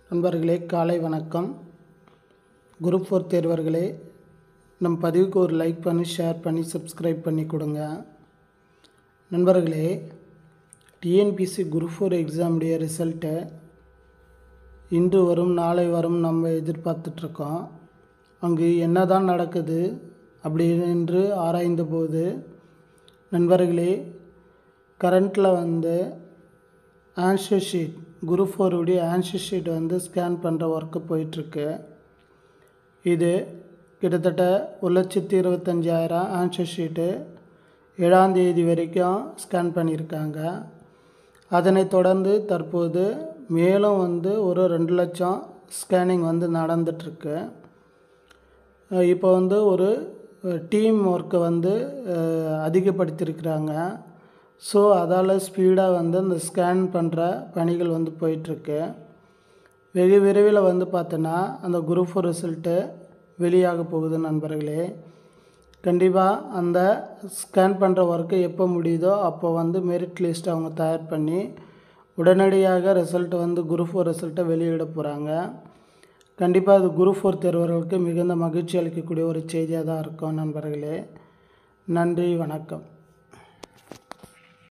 நண்பர்களே, காலை வணக்கம். குரூப் 4 தேர்வர்களே, நம் பதிவுக்கு ஒரு லைக் பண்ணி, ஷேர் பண்ணி, சப்ஸ்கிரைப் பண்ணி கொடுங்க. நண்பர்களே, டிஎன்பிஎஸ்சி குரூப் 4 எக்ஸாமுடைய ரிசல்ட்டை இன்று வரும் நாளை வரும் நம்ம எதிர்பார்த்துட்ருக்கோம். அங்கு என்ன தான் நடக்குது அப்படின்னு ஆராய்ந்த போது நண்பர்களே, கரண்ட்டில் ஆன்சர் ஷீட் குரூப் 4 உடைய ஆன்சர் ஷீட் ஸ்கேன் பண்ணுற ஒர்க்கு போயிட்டுருக்கு. இது கிட்டத்தட்ட 1,25,000 ஆன்சர் ஷீட்டு 7ஆம் தேதி வரைக்கும் ஸ்கேன் பண்ணியிருக்காங்க. அதனைத் தொடர்ந்து தற்போது மேலும் ஒரு 2 லட்சம் ஸ்கேனிங் நடந்துகிட்ருக்கு. இப்போ ஒரு டீம் ஒர்க்கை அதிகப்படுத்தியிருக்கிறாங்க. ஸோ அதால் ஸ்பீடாக இந்த ஸ்கேன் பண்ணுற பணிகள் போயிட்டுருக்கு. வெகு விரைவில் பார்த்தோன்னா அந்த குரூப் 4 ரிசல்ட்டு வெளியாக போகுது. நண்பர்களே, கண்டிப்பாக அந்த ஸ்கேன் பண்ணுற ஒர்க்கு எப்போ முடியுதோ அப்போ மெரிட் லிஸ்ட் அவங்க தயார் பண்ணி உடனடியாக ரிசல்ட்டு குரூப் 4 ரிசல்ட்டை வெளியிட போகிறாங்க. கண்டிப்பாக அது குரூப் 4 தேர்வர்களுக்கு மிகுந்த மகிழ்ச்சி அளிக்கக்கூடிய ஒரு செய்தியாக தான் இருக்கும். நண்பர்களே, நன்றி, வணக்கம்.